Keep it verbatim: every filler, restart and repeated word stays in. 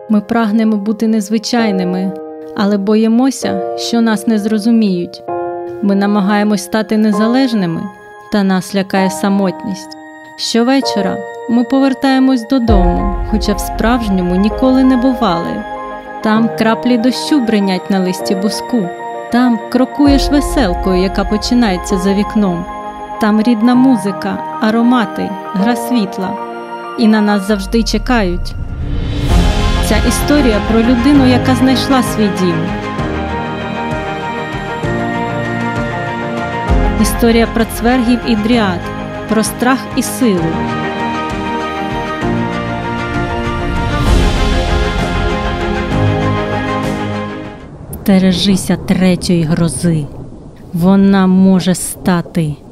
Ми прагнемо бути незвичайними, але боїмося, що нас не зрозуміють. Ми намагаємось стати незалежними, та нас лякає самотність. Щовечора ми повертаємось додому, хоча в справжньому ніколи не бували. Там краплі дощу бринять на листі буску. Там крокуєш веселкою, яка починається за вікном. Там рідна музика, аромати, гра світла. І на нас завжди чекають. Ця історія про людину, яка знайшла свій дім. Історія про цвергів і дріад, про страх і силу. Стережися третьої грози. Вона може стати